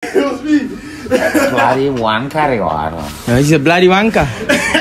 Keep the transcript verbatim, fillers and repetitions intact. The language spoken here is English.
It was me. Bloody Wonka, they are. No, he's a bloody Wonka.